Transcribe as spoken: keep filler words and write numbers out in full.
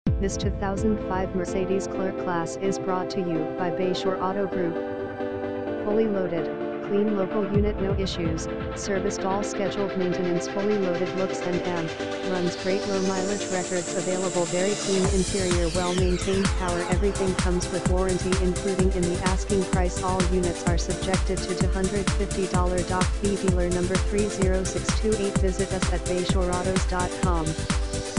This two thousand five Mercedes C L K-Class is brought to you by Bayshore Auto Group. Fully loaded, clean local unit, no issues, serviced, all scheduled maintenance, fully loaded, looks and M, runs great, low mileage records available, very clean interior, well maintained, power, everything comes with warranty including in the asking price. All units are subjected to two hundred fifty dollars doc fee. Dealer number three zero six two eight. Visit us at bayshoreautos dot com.